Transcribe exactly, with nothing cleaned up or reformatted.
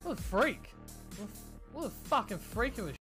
What a freak! What a, what a fucking freak of a